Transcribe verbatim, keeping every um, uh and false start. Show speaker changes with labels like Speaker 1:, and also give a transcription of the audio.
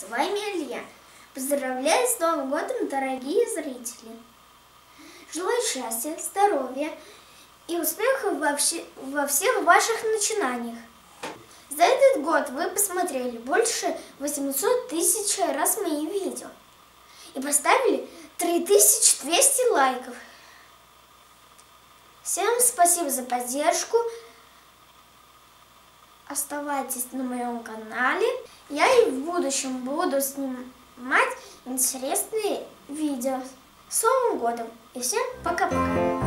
Speaker 1: с вами Илья. Поздравляю с Новым годом, дорогие зрители! Желаю счастья, здоровья и успехов во, все, во всех ваших начинаниях. За этот год вы посмотрели больше восьмисот тысяч раз мои видео и поставили три тысячи двести лайков. Всем спасибо за поддержку. Оставайтесь на моем канале. Я и в будущем буду снимать интересные видео. С Новым годом! И всем пока-пока!